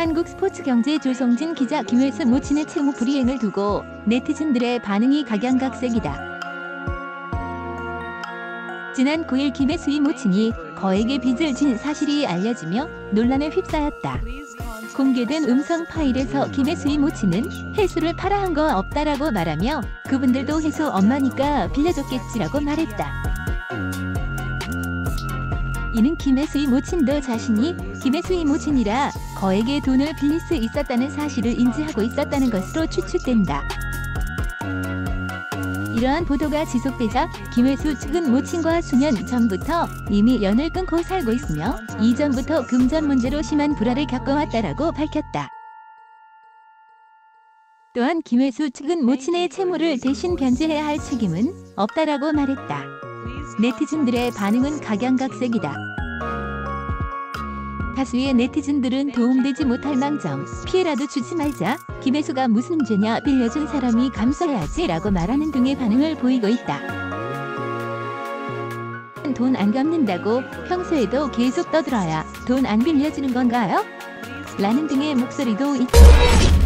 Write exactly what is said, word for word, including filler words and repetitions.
한국스포츠경제 조성진 기자 김혜수 모친의 채무 불이행을 두고 네티즌들의 반응이 각양각색이다. 지난 구일 김혜수의 모친이 거액의 빚을 진 사실이 알려지며 논란에 휩싸였다. 공개된 음성 파일에서 김혜수의 모친은 혜수를 팔아 한 거 없다라고 말하며 그분들도 혜수 엄마니까 빌려줬겠지라고 말했다. 이는 김혜수의 모친도 자신이 김혜수의 모친이라 거액의 돈을 빌릴 수 있었다는 사실을 인지하고 있었다는 것으로 추측된다. 이러한 보도가 지속되자 김혜수 측은 모친과 수년 전부터 이미 연을 끊고 살고 있으며 이전부터 금전 문제로 심한 불화를 겪어왔다라고 밝혔다. 또한 김혜수 측은 모친의 채무를 대신 변제해야 할 책임은 없다라고 말했다. 네티즌들의 반응은 각양각색이다. 다수의 네티즌들은 도움되지 못할 망정 피해라도 주지 말자, 김혜수가 무슨 죄냐, 빌려준 사람이 감수해야지 라고 말하는 등의 반응을 보이고 있다. 돈 안 갚는다고 평소에도 계속 떠들어야 돈 안 빌려주는 건가요? 라는 등의 목소리도 있다.